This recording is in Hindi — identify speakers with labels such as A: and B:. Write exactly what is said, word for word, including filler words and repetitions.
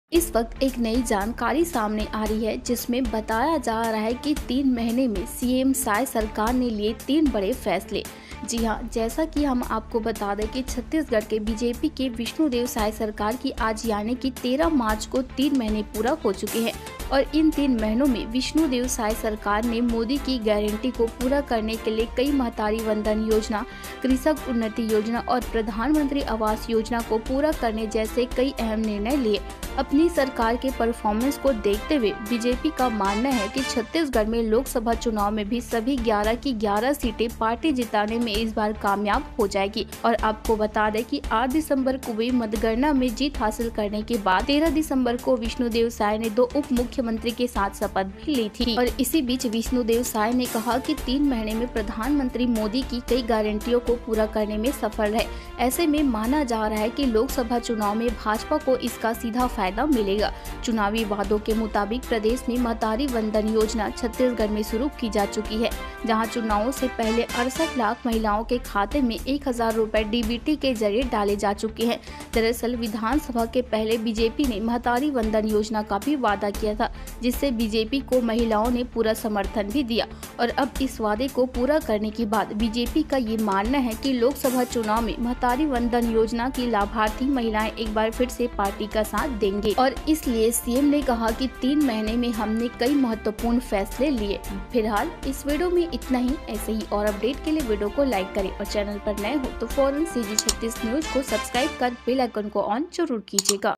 A: इस वक्त एक नई जानकारी सामने आ रही है जिसमें बताया जा रहा है कि तीन महीने में सीएम साय सरकार ने लिए तीन बड़े फैसले। जी हां, जैसा कि हम आपको बता दें कि छत्तीसगढ़ के बीजेपी के विष्णुदेव साय सरकार की आज यानी कि तेरह मार्च को तीन महीने पूरा हो चुके हैं और इन तीन महीनों में विष्णुदेव साय सरकार ने मोदी की गारंटी को पूरा करने के लिए कई महतारी वंदन योजना, कृषक उन्नति योजना और प्रधानमंत्री आवास योजना को पूरा करने जैसे कई अहम निर्णय लिए। अपनी सरकार के परफॉर्मेंस को देखते हुए बीजेपी का मानना है कि छत्तीसगढ़ में लोकसभा चुनाव में भी सभी ग्यारह की ग्यारह सीटें पार्टी जिताने में इस बार कामयाब हो जाएगी। और आपको बता दें कि आठ दिसंबर को हुई मतगणना में जीत हासिल करने के बाद तेरह दिसंबर को विष्णुदेव साय ने दो उप मुख्यमंत्री के साथ शपथ भी ली थी। और इसी बीच विष्णुदेव साय ने कहा कि तीन महीने में प्रधानमंत्री मोदी की कई गारंटियों को पूरा करने में सफल रहे। ऐसे में माना जा रहा है कि लोकसभा चुनाव में भाजपा को इसका सीधा फायदा मिलेगा। चुनावी वादों के मुताबिक प्रदेश में महतारी वंदन योजना छत्तीसगढ़ में शुरू की जा चुकी है, जहां चुनावों से पहले अड़सठ लाख महिलाओं के खाते में एक हजार रुपए डीबीटी के जरिए डाले जा चुके हैं। दरअसल विधानसभा के पहले बीजेपी ने महतारी वंदन योजना का भी वादा किया था, जिससे बीजेपी को महिलाओं ने पूरा समर्थन भी दिया। और अब इस वादे को पूरा करने के बाद बीजेपी का ये मानना है कि लोकसभा चुनाव में महतारी वंदन योजना की लाभार्थी महिलाएं एक बार फिर से पार्टी का साथ देंगे। और इसलिए सीएम ने कहा कि तीन महीने में हमने कई महत्वपूर्ण फैसले लिए। फिलहाल इस वीडियो में इतना ही। ऐसे ही और अपडेट के लिए वीडियो को लाइक करें और चैनल पर नए हो तो फौरन सीजी छत्तीस न्यूज को सब्सक्राइब कर बेल आइकन को ऑन जरूर कीजिएगा।